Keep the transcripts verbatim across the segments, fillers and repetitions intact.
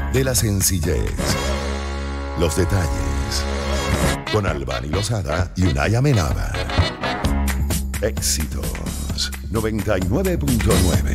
de la sencillez. Los detalles. Con Albany Lozada y Unai Amenábar. Éxitos noventa y nueve punto nueve.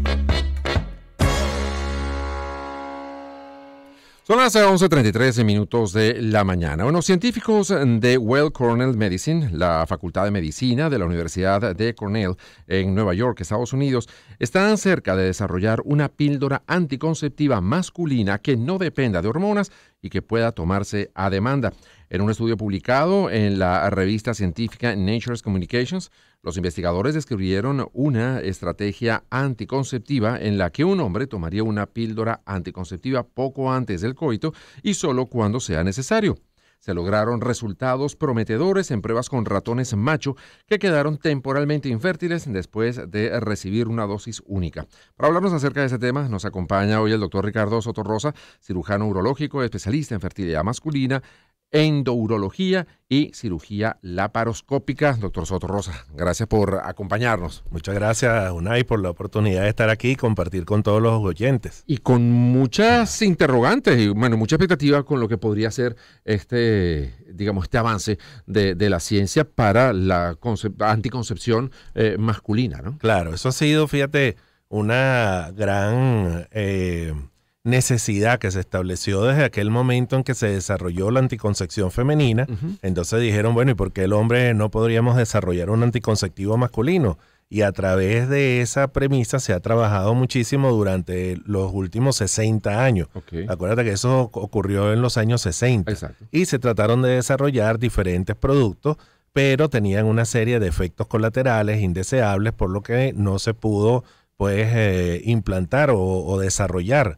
Son las once treinta y tres minutos de la mañana. Bueno, científicos de Weill Cornell Medicine, la Facultad de Medicina de la Universidad de Cornell en Nueva York, Estados Unidos, están cerca de desarrollar una píldora anticonceptiva masculina que no dependa de hormonas y que pueda tomarse a demanda. En un estudio publicado en la revista científica Nature Communications, los investigadores describieron una estrategia anticonceptiva en la que un hombre tomaría una píldora anticonceptiva poco antes del coito y solo cuando sea necesario. Se lograron resultados prometedores en pruebas con ratones macho que quedaron temporalmente infértiles después de recibir una dosis única. Para hablarnos acerca de ese tema, nos acompaña hoy el doctor Ricardo Soto Rosa, cirujano urológico, especialista en fertilidad masculina, endourología y cirugía laparoscópica. Doctor Soto Rosa, gracias por acompañarnos. Muchas gracias, Unai, por la oportunidad de estar aquí y compartir con todos los oyentes. Y con muchas interrogantes y, bueno, mucha expectativa con lo que podría ser este, digamos, este avance de, de la ciencia para la anticoncepción eh, masculina, ¿no? Claro, eso ha sido, fíjate, una gran Eh, necesidad que se estableció desde aquel momento en que se desarrolló la anticoncepción femenina. Uh-huh. Entonces dijeron, bueno, ¿y por qué el hombre no podríamos desarrollar un anticonceptivo masculino? Y a través de esa premisa se ha trabajado muchísimo durante los últimos sesenta años. Okay. Acuérdate que eso ocurrió en los años sesenta. Exacto. Y se trataron de desarrollar diferentes productos, pero tenían una serie de efectos colaterales indeseables, por lo que no se pudo pues eh, implantar o, o desarrollar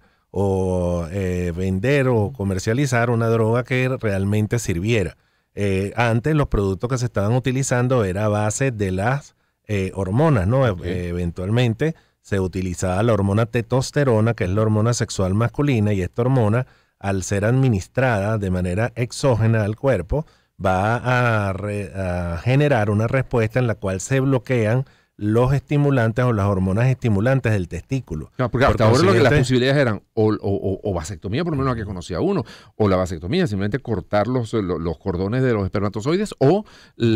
o eh, vender o comercializar una droga que realmente sirviera. Eh, antes los productos que se estaban utilizando era a base de las eh, hormonas, ¿no? Okay. Eh, eventualmente se utilizaba la hormona testosterona, que es la hormona sexual masculina, y esta hormona, al ser administrada de manera exógena al cuerpo, va a, re, a generar una respuesta en la cual se bloquean los estimulantes o las hormonas estimulantes del testículo. No, porque hasta ahora lo que las posibilidades eran o, o, o, o vasectomía, por lo menos la que conocía uno, o la vasectomía, simplemente cortar los, los, los cordones de los espermatozoides, o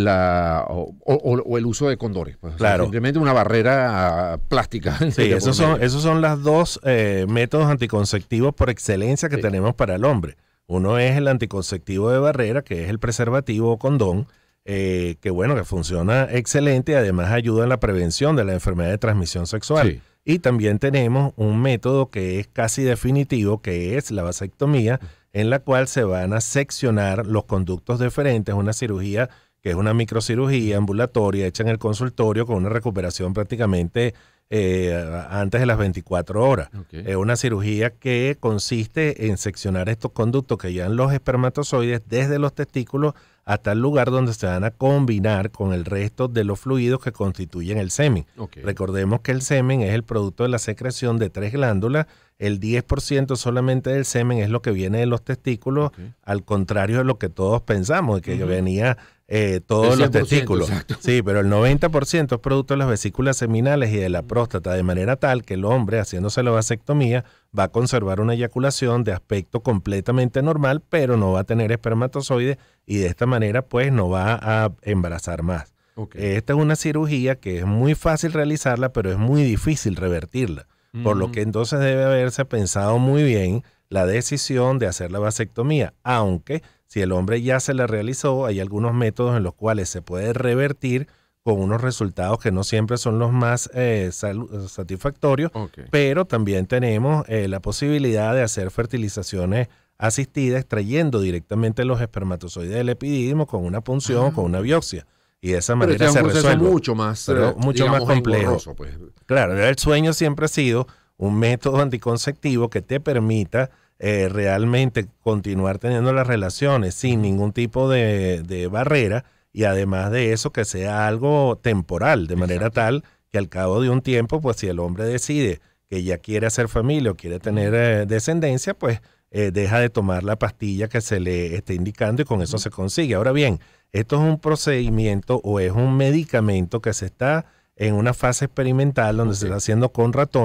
la o, o, o el uso de condones. Pues, claro. O sea, simplemente una barrera plástica. Sí, esos son, esos son los dos eh, métodos anticonceptivos por excelencia que sí. tenemos para el hombre. Uno es el anticonceptivo de barrera, que es el preservativo o condón, Eh, que bueno, que funciona excelente y además ayuda en la prevención de la enfermedad de transmisión sexual. Sí. Y también tenemos un método que es casi definitivo, que es la vasectomía, en la cual se van a seccionar los conductos deferentes, una cirugía que es una microcirugía ambulatoria hecha en el consultorio con una recuperación prácticamente eh, antes de las veinticuatro horas. Okay. Es una cirugía que consiste en seccionar estos conductos que llevan los espermatozoides desde los testículos hasta el lugar donde se van a combinar con el resto de los fluidos que constituyen el semen. Okay. Recordemos que el semen es el producto de la secreción de tres glándulas. El diez por ciento solamente del semen es lo que viene de los testículos, okay. al contrario de lo que todos pensamos, de que uh-huh. venía eh, todos los testículos. Exacto. Sí, pero el noventa por ciento es producto de las vesículas seminales y de la próstata, de manera tal que el hombre, haciéndose la vasectomía, va a conservar una eyaculación de aspecto completamente normal, pero no va a tener espermatozoides y de esta manera pues no va a embarazar más. Okay. Esta es una cirugía que es muy fácil realizarla, pero es muy difícil revertirla. Mm. Por lo que entonces debe haberse pensado muy bien la decisión de hacer la vasectomía, aunque si el hombre ya se la realizó, hay algunos métodos en los cuales se puede revertir con unos resultados que no siempre son los más eh, satisfactorios, okay. pero también tenemos eh, la posibilidad de hacer fertilizaciones asistidas extrayendo directamente los espermatozoides del epidídimo con una punción, ah. con una biopsia. Y de esa manera pero se resuelve. mucho más, pero mucho digamos, más complejo. Engorroso, pues. Claro, el sueño siempre ha sido un método anticonceptivo que te permita eh, realmente continuar teniendo las relaciones sin ningún tipo de, de barrera y además de eso que sea algo temporal, de manera Exacto. tal que al cabo de un tiempo, pues si el hombre decide que ya quiere hacer familia o quiere tener eh, descendencia, pues eh, deja de tomar la pastilla que se le esté indicando y con eso se consigue. Ahora bien, esto es un procedimiento o es un medicamento que se está en una fase experimental donde okay. se está haciendo con ratones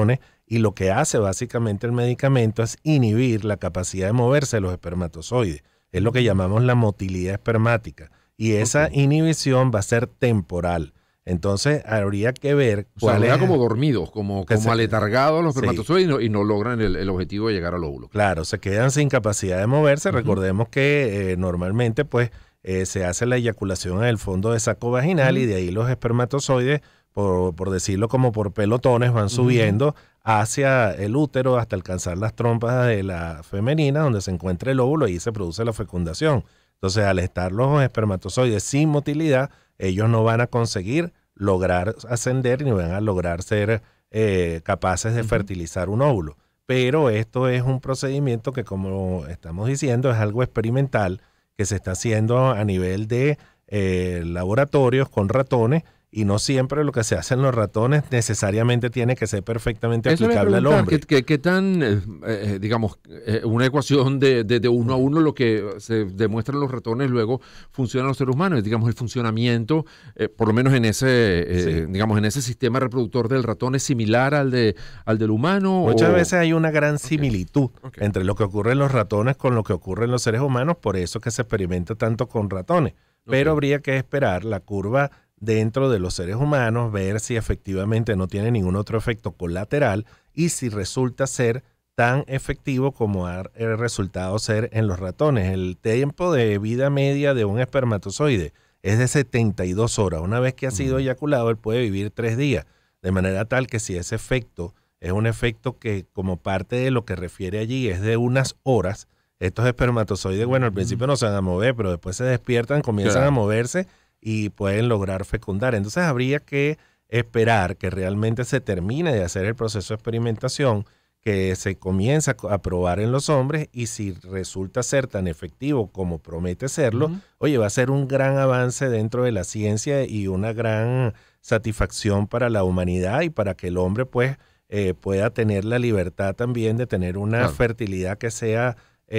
y lo que hace básicamente el medicamento es inhibir la capacidad de moverse de los espermatozoides. Es lo que llamamos la motilidad espermática. Y esa okay. inhibición va a ser temporal. Entonces habría que ver cuál o sea, es... como dormidos, como, como se, aletargados los espermatozoides sí. y, no, y no logran el, el objetivo de llegar al óvulo. Claro, se quedan sin capacidad de moverse. Uh-huh. Recordemos que eh, normalmente pues eh, se hace la eyaculación en el fondo de saco vaginal uh-huh. y de ahí los espermatozoides, por, por decirlo como por pelotones, van uh-huh. subiendo hacia el útero hasta alcanzar las trompas de la femenina donde se encuentra el óvulo y ahí se produce la fecundación. Entonces, al estar los espermatozoides sin motilidad, ellos no van a conseguir lograr ascender ni van a lograr ser eh, capaces de uh-huh. fertilizar un óvulo. Pero esto es un procedimiento que, como estamos diciendo, es algo experimental que se está haciendo a nivel de eh, laboratorios con ratones, y no siempre lo que se hace en los ratones necesariamente tiene que ser perfectamente Eso aplicable al hombre. ¿Qué, qué, qué tan, eh, digamos, eh, una ecuación de, de, de uno a uno, lo que se demuestra en los ratones luego funciona en los seres humanos? Digamos, el funcionamiento, eh, por lo menos en ese, eh, sí. digamos, en ese sistema reproductor del ratón, ¿es similar al, de, al del humano? Muchas o... veces hay una gran similitud okay. Okay. entre lo que ocurre en los ratones con lo que ocurre en los seres humanos, por eso es que se experimenta tanto con ratones. Pero okay. habría que esperar la curva dentro de los seres humanos, ver si efectivamente no tiene ningún otro efecto colateral y si resulta ser tan efectivo como ha resultado ser en los ratones. El tiempo de vida media de un espermatozoide es de setenta y dos horas. Una vez que ha sido eyaculado, él puede vivir tres días, de manera tal que si ese efecto es un efecto que, como parte de lo que refiere allí, es de unas horas, estos espermatozoides, bueno, al principio no se van a mover, pero después se despiertan, comienzan claro. a moverse y pueden lograr fecundar. Entonces habría que esperar que realmente se termine de hacer el proceso de experimentación, que se comienza a probar en los hombres, y si resulta ser tan efectivo como promete serlo, uh-huh. oye, va a ser un gran avance dentro de la ciencia y una gran satisfacción para la humanidad y para que el hombre pues eh, pueda tener la libertad también de tener una claro. fertilidad que sea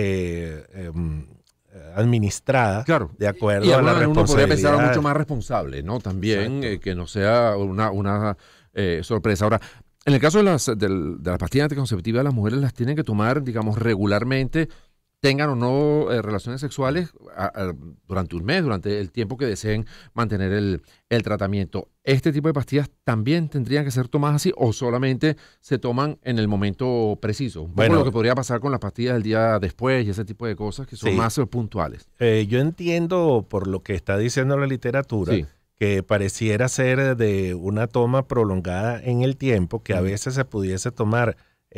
eh, eh, administrada claro. de acuerdo y a la responsabilidad. Uno podría pensar mucho más responsable, ¿no? También eh, que no sea una, una eh, sorpresa. Ahora, en el caso de las, de, de las pastillas anticonceptivas, las mujeres las tienen que tomar, digamos, regularmente, tengan o no eh, relaciones sexuales a, a, durante un mes, durante el tiempo que deseen mantener el, el tratamiento. ¿Este tipo de pastillas también tendrían que ser tomadas así o solamente se toman en el momento preciso? Un poco bueno, lo que podría pasar con las pastillas del día después y ese tipo de cosas que son sí. más puntuales. Eh, yo entiendo por lo que está diciendo la literatura sí. que pareciera ser de una toma prolongada en el tiempo, que a veces se pudiese tomar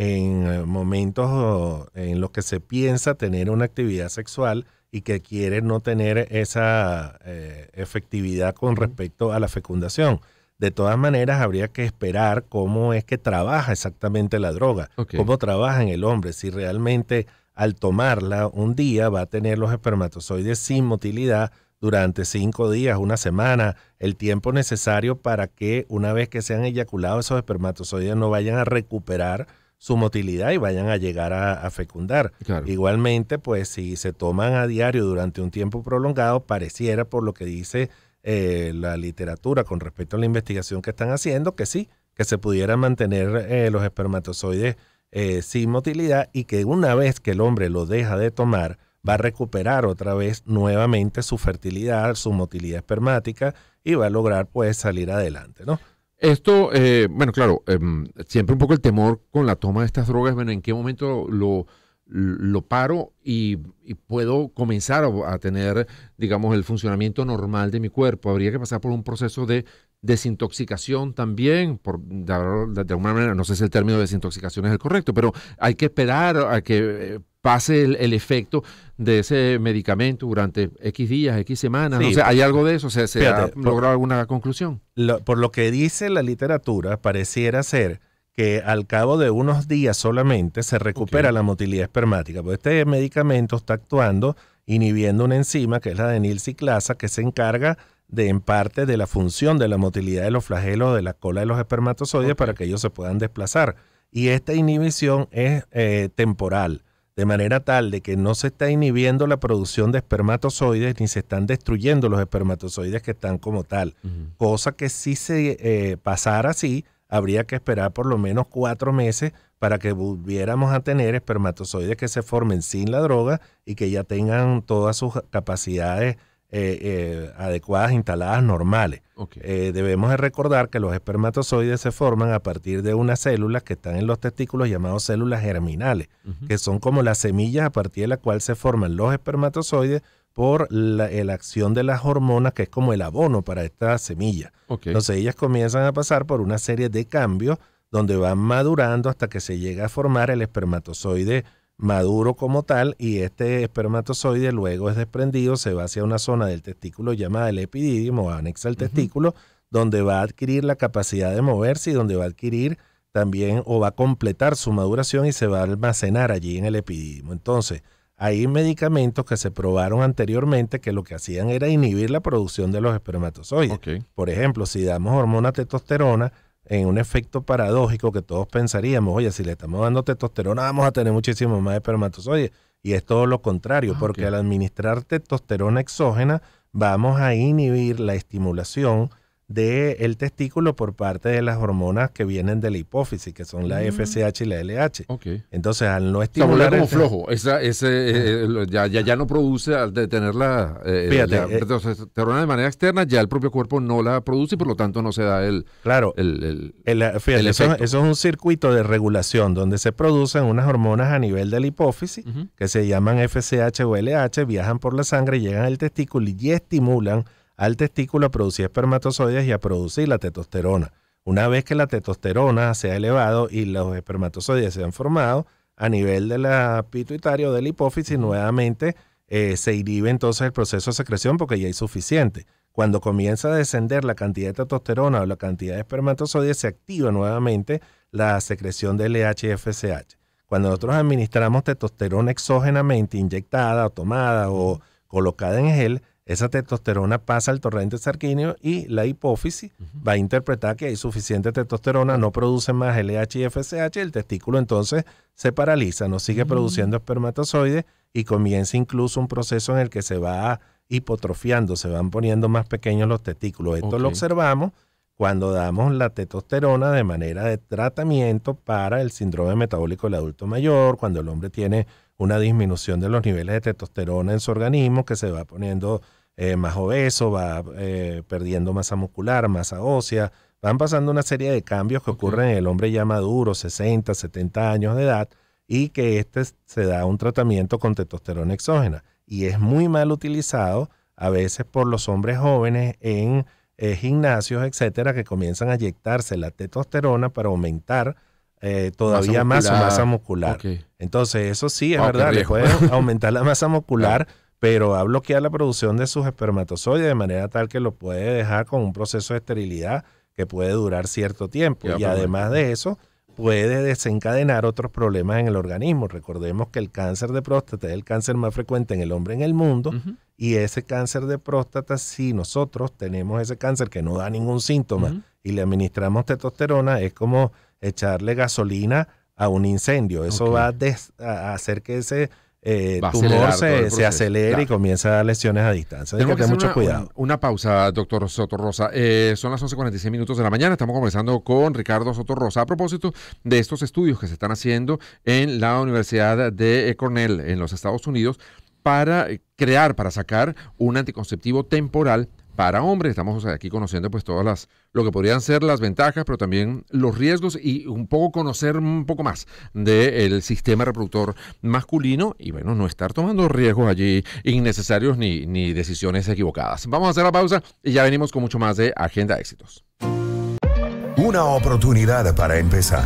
en momentos en los que se piensa tener una actividad sexual y que quiere no tener esa eh, efectividad con respecto a la fecundación. De todas maneras, habría que esperar cómo es que trabaja exactamente la droga, okay. cómo trabaja en el hombre, si realmente al tomarla un día va a tener los espermatozoides sin motilidad durante cinco días, una semana, el tiempo necesario para que una vez que sean eyaculados esos espermatozoides no vayan a recuperar su motilidad y vayan a llegar a, a fecundar. Claro. Igualmente, pues si se toman a diario durante un tiempo prolongado, pareciera, por lo que dice eh, la literatura con respecto a la investigación que están haciendo, que sí, que se pudieran mantener eh, los espermatozoides eh, sin motilidad y que una vez que el hombre lo deja de tomar, va a recuperar otra vez nuevamente su fertilidad, su motilidad espermática y va a lograr pues salir adelante, ¿no? Esto, eh, bueno, claro, eh, siempre un poco el temor con la toma de estas drogas, bueno, ¿en qué momento lo, lo paro y, y puedo comenzar a, a tener, digamos, el funcionamiento normal de mi cuerpo? Habría que pasar por un proceso de desintoxicación también, por, de, de, de alguna manera, no sé si el término de desintoxicación es el correcto, pero hay que esperar a que eh, pase el, el efecto de ese medicamento durante X días, X semanas. Sí, no sé, ¿hay algo de eso? ¿Se, se fíjate, ha logrado por, alguna conclusión? Lo, por lo que dice la literatura, pareciera ser que al cabo de unos días solamente se recupera okay. la motilidad espermática, porque este medicamento está actuando inhibiendo una enzima que es la adenilciclasa, que se encarga de en parte de la función de la motilidad de los flagelos de la cola de los espermatozoides okay. para que ellos se puedan desplazar. Y esta inhibición es eh, temporal, de manera tal de que no se está inhibiendo la producción de espermatozoides ni se están destruyendo los espermatozoides que están como tal. Uh-huh. Cosa que si se eh, pasara así, habría que esperar por lo menos cuatro meses para que volviéramos a tener espermatozoides que se formen sin la droga y que ya tengan todas sus capacidades eh, eh, adecuadas, instaladas, normales. Okay. Eh, debemos de recordar que los espermatozoides se forman a partir de unas células que están en los testículos llamadas células germinales, uh-huh. que son como las semillas a partir de la cual se forman los espermatozoides por la, la acción de las hormonas, que es como el abono para estas semillas. Okay. Entonces ellas comienzan a pasar por una serie de cambios donde van madurando hasta que se llega a formar el espermatozoide maduro como tal, y este espermatozoide luego es desprendido, se va hacia una zona del testículo llamada el epididio o anexa al uh-huh. testículo, donde va a adquirir la capacidad de moverse y donde va a adquirir también o va a completar su maduración y se va a almacenar allí en el epididio. Entonces, hay medicamentos que se probaron anteriormente que lo que hacían era inhibir la producción de los espermatozoides. Okay. Por ejemplo, si damos hormona testosterona, en un efecto paradójico que todos pensaríamos, oye, si le estamos dando testosterona vamos a tener muchísimo más espermatozoides, y es todo lo contrario, ah, porque okay. al administrar testosterona exógena vamos a inhibir la estimulación del testículo por parte de las hormonas que vienen de la hipófisis, que son la mm. F S H y la L H. Okay. Entonces, al no estimular... O sea, como flojo. Esa, ese, eh, ya, ya, ya no produce, al de tener la, eh, Fíjate, la testosterona de manera externa, ya el propio cuerpo no la produce y por lo tanto no se da el... Claro. El, el, el, fíjate, el eso, eso es un circuito de regulación donde se producen unas hormonas a nivel de la hipófisis uh-huh. que se llaman F S H o L H, viajan por la sangre, llegan al testículo y estimulan al testículo a producir espermatozoides y a producir la testosterona. Una vez que la testosterona se ha elevado y los espermatozoides se han formado, a nivel de la pituitaria o de la hipófisis, nuevamente eh, se inhibe entonces el proceso de secreción porque ya hay suficiente. Cuando comienza a descender la cantidad de testosterona o la cantidad de espermatozoides, se activa nuevamente la secreción de L H y F S H. Cuando nosotros administramos testosterona exógenamente, inyectada o tomada o colocada en gel, esa testosterona pasa al torrente sanguíneo y la hipófisis uh-huh. va a interpretar que hay suficiente testosterona, no produce más L H y F S H, el testículo entonces se paraliza, no sigue uh-huh. produciendo espermatozoides y comienza incluso un proceso en el que se va hipotrofiando, se van poniendo más pequeños los testículos. Esto okay. lo observamos cuando damos la testosterona de manera de tratamiento para el síndrome metabólico del adulto mayor, cuando el hombre tiene una disminución de los niveles de testosterona en su organismo, que se va poniendo eh, más obeso, va eh, perdiendo masa muscular, masa ósea, van pasando una serie de cambios que okay. ocurren en el hombre ya maduro, sesenta, setenta años de edad, y que este se da un tratamiento con testosterona exógena. Y es muy mal utilizado a veces por los hombres jóvenes en eh, gimnasios, etcétera, que comienzan a inyectarse la testosterona para aumentar Eh, todavía masa más su masa muscular. Okay. Entonces, eso sí es oh, verdad, le puede aumentar la masa muscular, claro. pero va a bloquear la producción de sus espermatozoides de manera tal que lo puede dejar con un proceso de esterilidad que puede durar cierto tiempo. Ya, y además de eso, puede desencadenar otros problemas en el organismo. Recordemos que el cáncer de próstata es el cáncer más frecuente en el hombre en el mundo, uh-huh. y ese cáncer de próstata, si nosotros tenemos ese cáncer que no da ningún síntoma uh-huh. y le administramos testosterona, es como echarle gasolina a un incendio. Eso okay. va a, des, a hacer que ese eh, tumor se, se acelere claro. y comience a dar lesiones a distancia. Hay que tener mucho una, cuidado. Una, una pausa, doctor Soto Rosa. Eh, son las once cuarenta y seis minutos de la mañana. Estamos conversando con Ricardo Soto Rosa a propósito de estos estudios que se están haciendo en la Universidad de Cornell en los Estados Unidos para crear, para sacar un anticonceptivo temporal para hombres. Estamos aquí conociendo pues todas las, lo que podrían ser las ventajas, pero también los riesgos y un poco conocer un poco más del sistema reproductor masculino y bueno, no estar tomando riesgos allí innecesarios ni, ni decisiones equivocadas. Vamos a hacer la pausa y ya venimos con mucho más de Agenda Éxitos. Una oportunidad para empezar.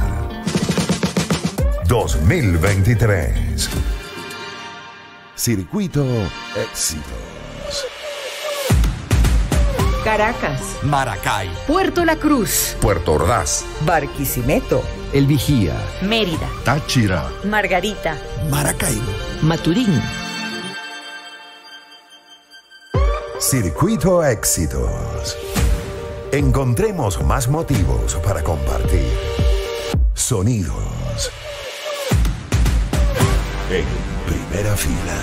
dos mil veintitrés. Circuito Éxitos. Caracas, Maracay, Puerto La Cruz, Puerto Ordaz, Barquisimeto, El Vigía, Mérida, Táchira, Margarita, Maracaibo, Maturín. Circuito Éxitos. Encontremos más motivos para compartir. Sonidos. En primera fila.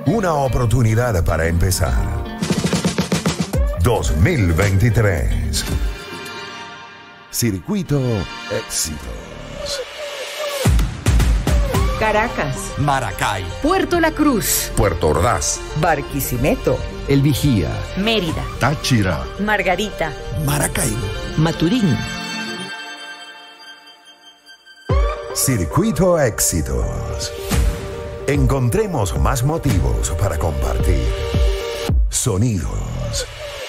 Una oportunidad para empezar. dos mil veintitrés. Circuito Éxitos. Caracas, Maracay, Puerto La Cruz, Puerto Ordaz. Barquisimeto, El Vigía, Mérida, Táchira. Margarita, Maracaibo, Maturín. Circuito Éxitos. Encontremos más motivos para compartir. Sonidos.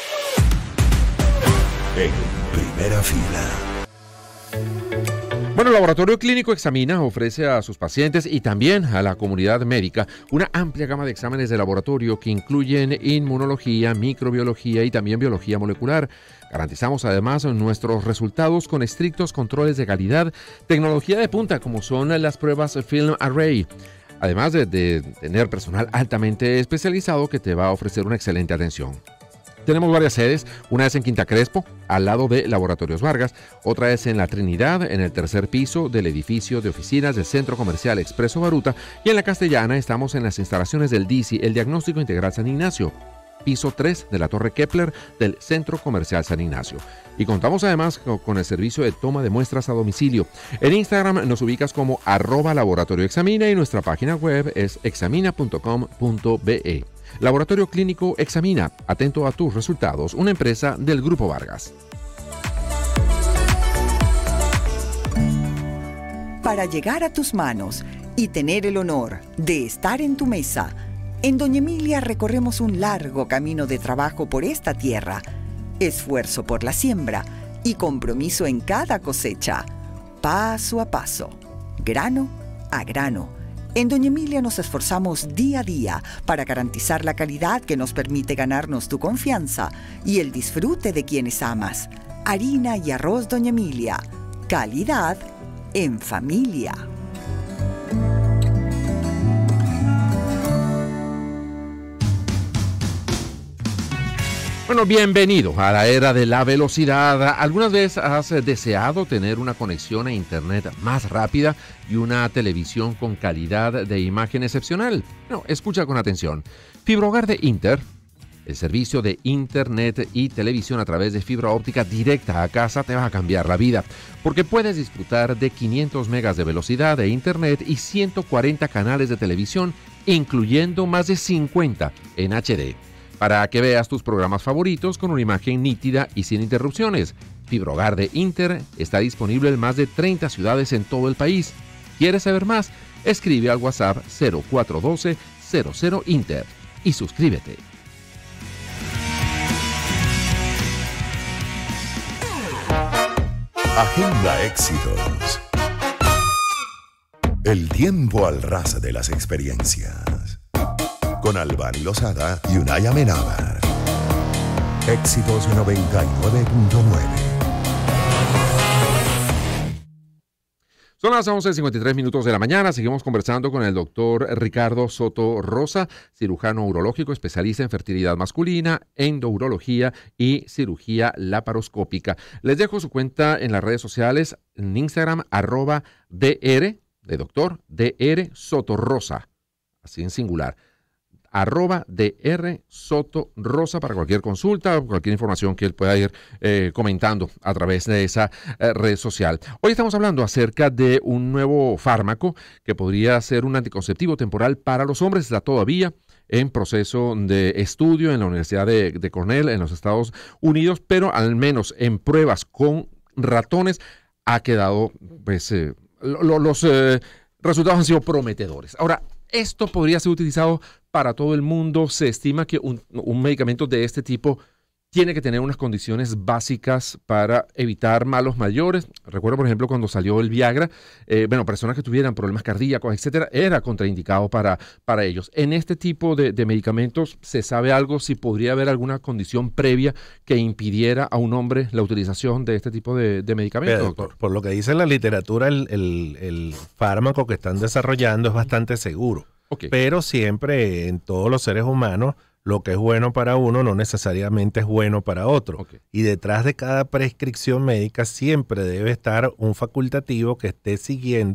En primera fila. Bueno, el Laboratorio Clínico Examina ofrece a sus pacientes y también a la comunidad médica una amplia gama de exámenes de laboratorio que incluyen inmunología, microbiología y también biología molecular. Garantizamos además nuestros resultados con estrictos controles de calidad, tecnología de punta como son las pruebas Film Array, además de, de tener personal altamente especializado que te va a ofrecer una excelente atención. Tenemos varias sedes, una es en Quinta Crespo, al lado de Laboratorios Vargas, otra es en La Trinidad, en el tercer piso del edificio de oficinas del Centro Comercial Expreso Baruta, y en La Castellana estamos en las instalaciones del D I C I, el Diagnóstico Integral San Ignacio, piso tres de la Torre Kepler del Centro Comercial San Ignacio. Y contamos además con el servicio de toma de muestras a domicilio. En Instagram nos ubicas como arroba Laboratorio Examina y nuestra página web es examina punto com punto be. Laboratorio Clínico Examina, atento a tus resultados, una empresa del Grupo Vargas. Para llegar a tus manos y tener el honor de estar en tu mesa, en Doña Emilia recorremos un largo camino de trabajo por esta tierra, esfuerzo por la siembra y compromiso en cada cosecha, paso a paso, grano a grano. En Doña Emilia nos esforzamos día a día para garantizar la calidad que nos permite ganarnos tu confianza y el disfrute de quienes amas. Harina y arroz Doña Emilia. Calidad en familia. Bueno, bienvenido a la era de la velocidad. ¿Algunas veces has deseado tener una conexión a internet más rápida y una televisión con calidad de imagen excepcional? No, escucha con atención. FibraHogar de Inter, el servicio de internet y televisión a través de fibra óptica directa a casa, te va a cambiar la vida, porque puedes disfrutar de quinientos megas de velocidad de internet y ciento cuarenta canales de televisión, incluyendo más de cincuenta en H D. Para que veas tus programas favoritos con una imagen nítida y sin interrupciones. FibraHogar de Inter está disponible en más de treinta ciudades en todo el país. ¿Quieres saber más? Escribe al WhatsApp cero cuatro uno dos cero cero Inter y suscríbete. Agenda Éxitos. El tiempo al ras de las experiencias. Con Albany Lozada y Unai Amenábar. Éxitos noventa y nueve punto nueve. Son las once cincuenta y tres minutos de la mañana. Seguimos conversando con el doctor Ricardo Soto Rosa, cirujano urológico, especialista en fertilidad masculina, endourología y cirugía laparoscópica. Les dejo su cuenta en las redes sociales, en Instagram, arroba dr, de doctor, dr Soto Rosa, así en singular. arroba dr Soto Rosa para cualquier consulta o cualquier información que él pueda ir eh, comentando a través de esa eh, red social. Hoy estamos hablando acerca de un nuevo fármaco que podría ser un anticonceptivo temporal para los hombres. Está todavía en proceso de estudio en la Universidad de, de Cornell en los Estados Unidos, pero al menos en pruebas con ratones ha quedado, pues, eh, lo, los eh, resultados han sido prometedores. Ahora, esto podría ser utilizado para todo el mundo. Se estima que un, un medicamento de este tipo tiene que tener unas condiciones básicas para evitar malos mayores. Recuerdo, por ejemplo, cuando salió el Viagra, eh, bueno, personas que tuvieran problemas cardíacos, etcétera, era contraindicado para, para ellos. En este tipo de, de medicamentos, ¿se sabe algo si podría haber alguna condición previa que impidiera a un hombre la utilización de este tipo de, de medicamentos, Pero, doctor? por, por lo que dice la literatura, el, el, el fármaco que están desarrollando es bastante seguro. Okay. Pero siempre en todos los seres humanos, lo que es bueno para uno no necesariamente es bueno para otro. Okay. Y detrás de cada prescripción médica siempre debe estar un facultativo que esté siguiendo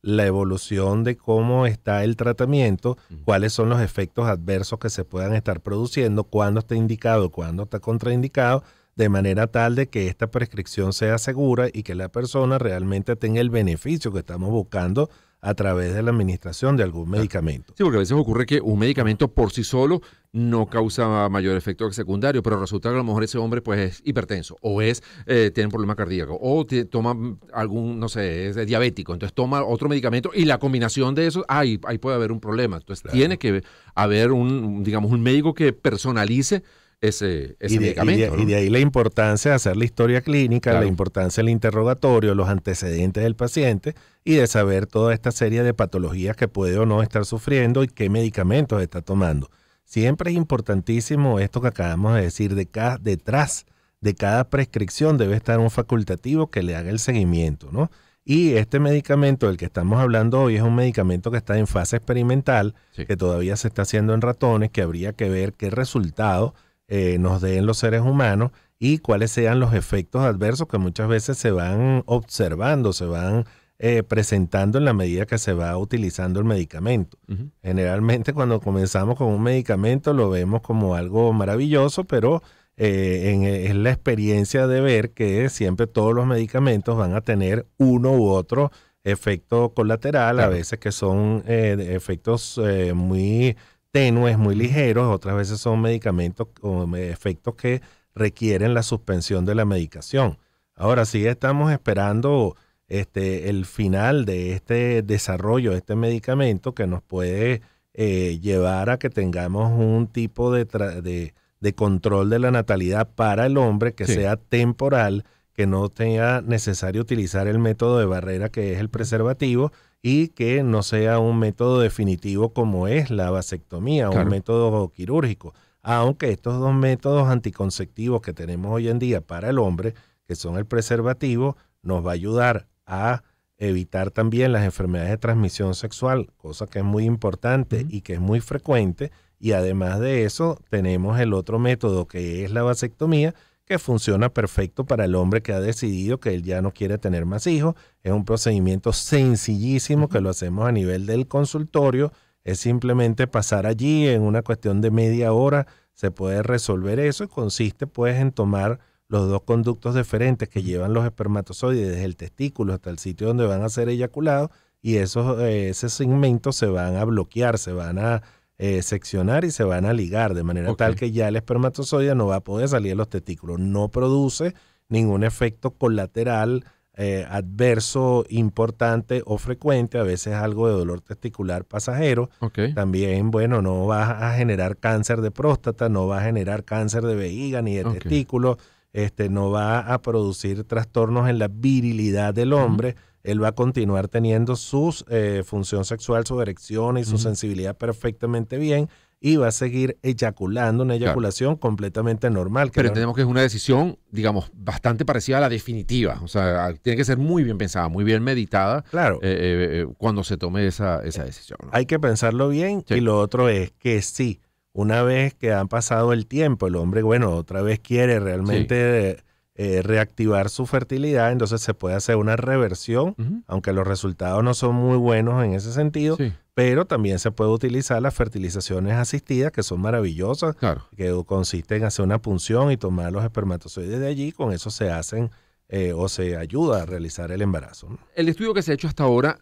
la evolución de cómo está el tratamiento, uh-huh. cuáles son los efectos adversos que se puedan estar produciendo, cuándo está indicado, cuándo está contraindicado, de manera tal de que esta prescripción sea segura y que la persona realmente tenga el beneficio que estamos buscando a través de la administración de algún medicamento. Sí, porque a veces ocurre que un medicamento por sí solo no causa mayor efecto secundario, pero resulta que a lo mejor ese hombre pues es hipertenso o es eh, tiene un problema cardíaco o te, toma algún, no sé, es diabético, entonces toma otro medicamento y la combinación de eso, ahí, ahí puede haber un problema. Entonces claro. tiene que haber un, digamos, un médico que personalice ese, ese y de, medicamento. Y de, ¿no? y de ahí la importancia de hacer la historia clínica, claro. la importancia del interrogatorio, los antecedentes del paciente y de saber toda esta serie de patologías que puede o no estar sufriendo y qué medicamentos está tomando. Siempre es importantísimo esto que acabamos de decir, de cada, detrás de cada prescripción debe estar un facultativo que le haga el seguimiento, ¿no? Y este medicamento del que estamos hablando hoy es un medicamento que está en fase experimental, sí. que todavía se está haciendo en ratones, que habría que ver qué resultado eh, nos den los seres humanos y cuáles sean los efectos adversos que muchas veces se van observando, se van eh, presentando en la medida que se va utilizando el medicamento. Uh-huh. Generalmente cuando comenzamos con un medicamento lo vemos como algo maravilloso, pero eh, en, es la experiencia de ver que siempre todos los medicamentos van a tener uno u otro efecto colateral, claro. a veces que son eh, efectos eh, muy tenues, muy ligeros, otras veces son medicamentos o efectos que requieren la suspensión de la medicación. Ahora sí estamos esperando este, el final de este desarrollo de este medicamento que nos puede eh, llevar a que tengamos un tipo de, de, de control de la natalidad para el hombre que sí. sea temporal, que no tenga necesario utilizar el método de barrera que es el preservativo y que no sea un método definitivo como es la vasectomía, claro. un método quirúrgico. Aunque estos dos métodos anticonceptivos que tenemos hoy en día para el hombre, que son el preservativo, nos va a ayudar a evitar también las enfermedades de transmisión sexual, cosa que es muy importante uh-huh. y que es muy frecuente. Y además de eso, tenemos el otro método que es la vasectomía, que funciona perfecto para el hombre que ha decidido que él ya no quiere tener más hijos. Es un procedimiento sencillísimo uh-huh. que lo hacemos a nivel del consultorio. Es simplemente pasar allí en una cuestión de media hora, se puede resolver eso y consiste pues en tomar los dos conductos deferentes que llevan los espermatozoides desde el testículo hasta el sitio donde van a ser eyaculados y esos, eh, esos segmentos se van a bloquear, se van a eh, seccionar y se van a ligar de manera okay. tal que ya el espermatozoide no va a poder salir de los testículos. No produce ningún efecto colateral Eh, adverso, importante o frecuente, a veces algo de dolor testicular pasajero. Okay. También, bueno, no va a generar cáncer de próstata, no va a generar cáncer de vejiga ni de okay. testículo, este, no va a producir trastornos en la virilidad del hombre. Uh-huh. Él va a continuar teniendo su eh, función sexual, su erección y su uh-huh. sensibilidad perfectamente bien. Y va a seguir eyaculando, una eyaculación claro. completamente normal. Pero no... entendemos que es una decisión, digamos, bastante parecida a la definitiva. O sea, tiene que ser muy bien pensada, muy bien meditada claro. eh, eh, cuando se tome esa, esa decisión, ¿no? Hay que pensarlo bien sí. y lo otro es que sí, una vez que han pasado el tiempo, el hombre, bueno, otra vez quiere realmente sí. eh, reactivar su fertilidad, entonces se puede hacer una reversión, uh-huh. aunque los resultados no son muy buenos en ese sentido. Sí. Pero también se puede utilizar las fertilizaciones asistidas, que son maravillosas, claro. que consisten en hacer una punción y tomar los espermatozoides de allí. Con eso se hacen eh, o se ayuda a realizar el embarazo, ¿no? El estudio que se ha hecho hasta ahora,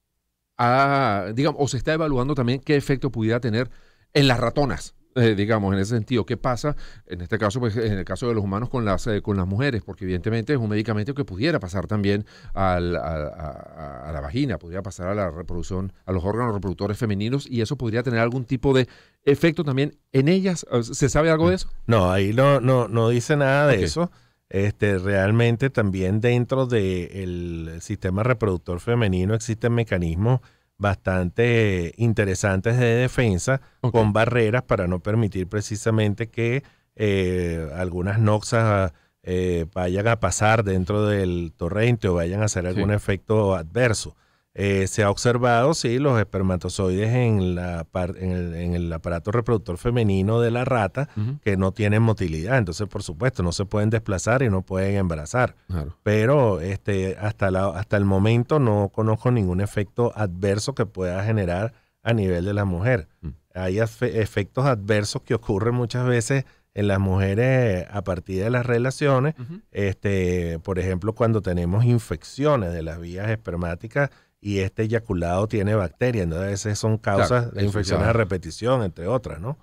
ha, digamos, o se está evaluando también qué efecto pudiera tener en las ratonas. Eh, digamos, en ese sentido, ¿qué pasa? En este caso, pues, en el caso de los humanos con las, eh, con las mujeres, porque evidentemente es un medicamento que pudiera pasar también al, a, a, a la vagina, podría pasar a la reproducción, a los órganos reproductores femeninos, y eso podría tener algún tipo de efecto también en ellas. ¿Se sabe algo de eso? No, ahí no, no, no dice nada de okay. eso. Este, realmente también dentro del sistema reproductor femenino existen mecanismos bastante interesantes de defensa okay. con barreras para no permitir precisamente que eh, algunas noxas eh, vayan a pasar dentro del torrente o vayan a hacer algún sí. efecto adverso. eh, se ha observado, sí, los espermatozoides en, la par, en, el, en el aparato reproductor femenino de la rata uh-huh. que no tienen motilidad. Entonces, por supuesto, no se pueden desplazar y no pueden embarazar. Claro. Pero este, hasta, la, hasta el momento no conozco ningún efecto adverso que pueda generar a nivel de la mujer. Uh-huh. Hay efectos adversos que ocurren muchas veces en las mujeres a partir de las relaciones, uh-huh. este, por ejemplo, cuando tenemos infecciones de las vías espermáticas y este eyaculado tiene bacterias, entonces a veces son causas claro, de infecciones a repetición, entre otras, ¿no?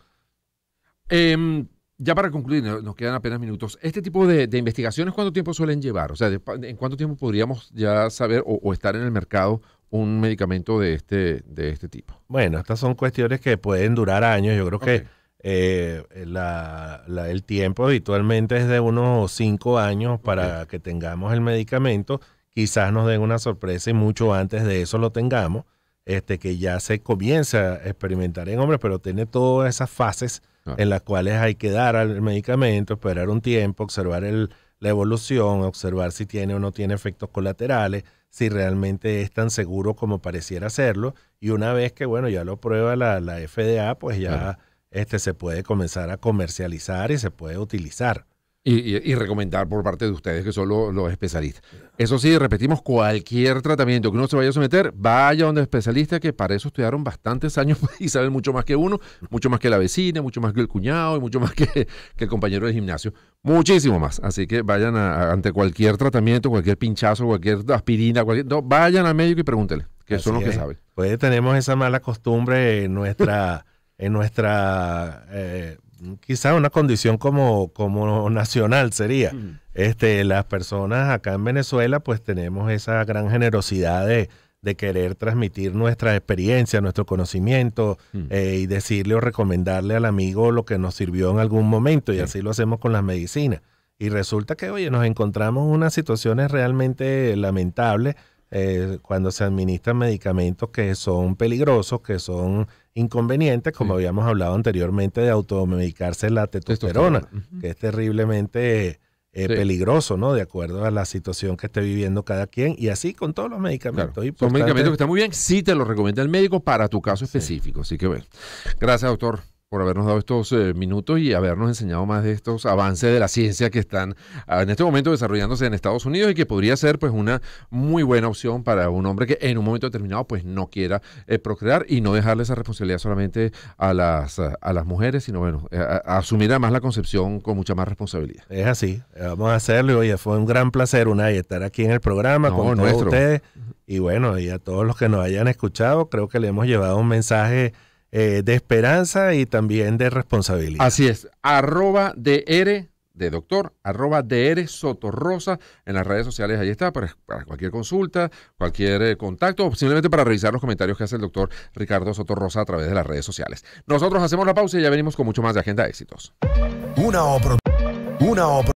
Eh, ya para concluir, nos quedan apenas minutos. ¿Este tipo de, de investigaciones cuánto tiempo suelen llevar? O sea, de, ¿en cuánto tiempo podríamos ya saber o, o estar en el mercado un medicamento de este, de este tipo? Bueno, estas son cuestiones que pueden durar años. Yo creo okay. que eh, la, la, el tiempo habitualmente es de unos cinco años para okay. que tengamos el medicamento. Quizás nos den una sorpresa y mucho antes de eso lo tengamos, este, que ya se comienza a experimentar en hombres, pero tiene todas esas fases ah. en las cuales hay que dar al medicamento, esperar un tiempo, observar el, la evolución, observar si tiene o no tiene efectos colaterales, si realmente es tan seguro como pareciera serlo, y una vez que bueno ya lo prueba la, la F D A, pues ya ah. este, se puede comenzar a comercializar y se puede utilizar. Y, y, y recomendar por parte de ustedes, que son los, los especialistas. Eso sí, repetimos, cualquier tratamiento que uno se vaya a someter, vaya donde el especialista, que para eso estudiaron bastantes años y saben mucho más que uno, mucho más que la vecina, mucho más que el cuñado y mucho más que, que el compañero de gimnasio. Muchísimo más. Así que vayan a, a, ante cualquier tratamiento, cualquier pinchazo, cualquier aspirina, cualquier, no, vayan al médico y pregúntenle, que Así son los es. que saben. Pues tenemos esa mala costumbre en nuestra... en nuestra eh, quizás una condición como, como nacional sería. Mm. Este, las personas acá en Venezuela pues tenemos esa gran generosidad de, de querer transmitir nuestra experiencia, nuestro conocimiento mm. eh, y decirle o recomendarle al amigo lo que nos sirvió en algún momento, y sí. así lo hacemos con las medicinas. Y resulta que, oye, nos encontramos en unas situaciones realmente lamentables eh, cuando se administran medicamentos que son peligrosos, que son inconvenientes, como sí. habíamos hablado anteriormente de automedicarse la testosterona, uh-huh. que es terriblemente eh, sí. peligroso, ¿no? De acuerdo a la situación que esté viviendo cada quien, y así con todos los medicamentos. Claro. Son medicamentos que están muy bien, sí te los recomienda el médico para tu caso específico, sí. así que bueno. Gracias, doctor, por habernos dado estos eh, minutos y habernos enseñado más de estos avances de la ciencia que están uh, en este momento desarrollándose en Estados Unidos, y que podría ser pues una muy buena opción para un hombre que en un momento determinado pues no quiera eh, procrear, y no dejarle esa responsabilidad solamente a las, a, a las mujeres, sino bueno, a, a asumir además la concepción con mucha más responsabilidad. Es así, vamos a hacerlo. Y oye, fue un gran placer, Unai, estar aquí en el programa no, con nuestro. todos ustedes, y bueno, y a todos los que nos hayan escuchado, creo que le hemos llevado un mensaje Eh, de esperanza y también de responsabilidad. Así es, arroba DR de doctor, arroba DR Sotorrosa en las redes sociales, ahí está, para, para cualquier consulta, cualquier eh, contacto, o simplemente para revisar los comentarios que hace el doctor Ricardo Sotorrosa a través de las redes sociales. Nosotros hacemos la pausa y ya venimos con mucho más de Agenda Éxitos. Una oportunidad. Una oportunidad.